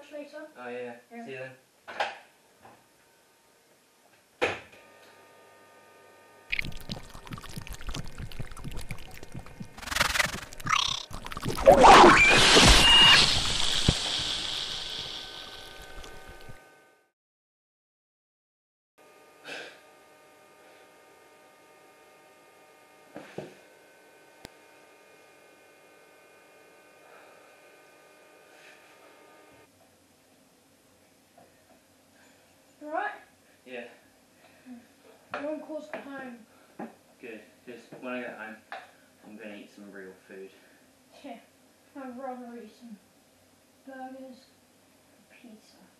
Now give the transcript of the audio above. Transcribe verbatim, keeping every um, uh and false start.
lunch later. Oh yeah, Yeah. see you then. Alright? Yeah. No one calls at home. Good, because when I get home, I'm going to eat some real food. Yeah. I'd rather eat some burgers, pizza.